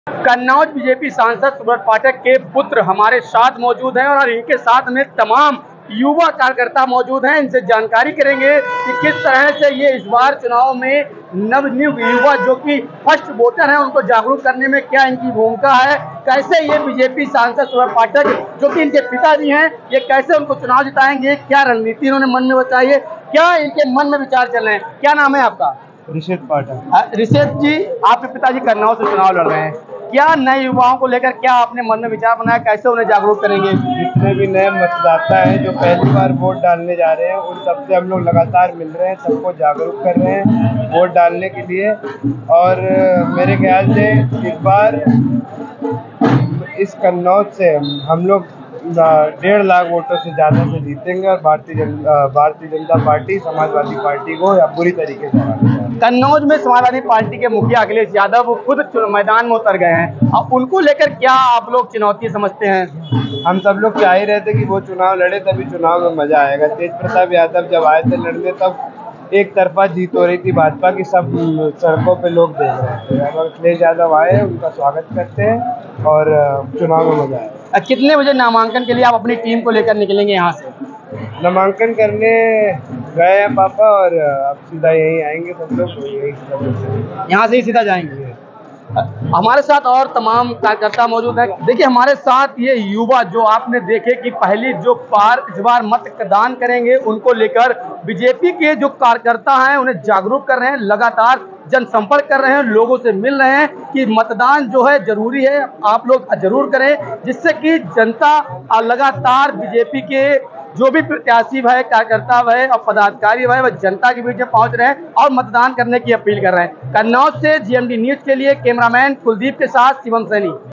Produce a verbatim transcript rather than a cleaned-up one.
Kannauj BJP सांसद सुब्रत पाठक के पुत्र हमारे साथ मौजूद हैं और इनके साथ में तमाम युवा कार्यकर्ता मौजूद हैं। इनसे जानकारी करेंगे कि किस तरह से ये इस बार चुनाव में नवनियुक्त युवा जो कि फर्स्ट वोटर हैं उनको जागरूक करने में क्या इनकी भूमिका है, कैसे ये बीजेपी सांसद सुब्रत पाठक जो कि इनके पिताजी हैं ये कैसे उनको चुनाव जिताएंगे, क्या रणनीति इन्होंने मन में बताई है, क्या इनके मन में विचार चल रहे हैं। क्या नाम है आपका? ऋषित पाठक। ऋषित जी, आपके पिताजी कन्नौज से चुनाव लड़ रहे हैं, क्या नए युवाओं को लेकर क्या आपने मन में विचार बनाया, कैसे उन्हें जागरूक करेंगे? जितने भी नए मतदाता हैं जो पहली बार वोट डालने जा रहे हैं उन सबसे हम लोग लगातार मिल रहे हैं, सबको जागरूक कर रहे हैं वोट डालने के लिए। और मेरे ख्याल से इस बार इस कन्नौज से हम लोग डेढ़ लाख वोटों से ज़्यादा से जीतेंगे और भारतीय जनता भारतीय जनता पार्टी समाजवादी पार्टी को या बुरी तरीके से हराएंगे। कन्नौज में समाजवादी पार्टी के मुखिया अखिलेश यादव वो खुद मैदान में उतर गए हैं, अब उनको लेकर क्या आप लोग चुनौती समझते हैं? हम सब लोग चाह ही रहे थे कि वो चुनाव लड़े, तभी चुनाव में मजा आएगा। तेज प्रताप यादव जब आए थे लड़ने तब एक तरफा जीत हो रही थी भाजपा की, सब सड़कों पे लोग देख रहे थे। अब अखिलेश यादव आए, उनका स्वागत करते हैं और चुनाव में मजा आएगा। कितने बजे नामांकन के लिए आप अपनी टीम को लेकर निकलेंगे यहाँ से? नामांकन करने गए हैं पापा और अब सीधा यहीं आएंगे सब लोग, यहीं यहाँ से ही सीधा जाएंगे। हमारे साथ और तमाम कार्यकर्ता मौजूद हैं। देखिए हमारे साथ ये युवा जो आपने देखे कि पहली जो पार इस बार मतदान करेंगे उनको लेकर बीजेपी के जो कार्यकर्ता हैं उन्हें जागरूक कर रहे हैं, लगातार जनसंपर्क कर रहे हैं, लोगों से मिल रहे हैं कि मतदान जो है जरूरी है, आप लोग जरूर करें, जिससे कि जनता लगातार बीजेपी के जो भी प्रत्याशी है, कार्यकर्ता है और पदाधिकारी है वह जनता के बीच में पहुंच रहे हैं और मतदान करने की अपील कर रहे हैं। कन्नौज से जीएमडी न्यूज के लिए कैमरामैन कुलदीप के साथ शिवम सैनी।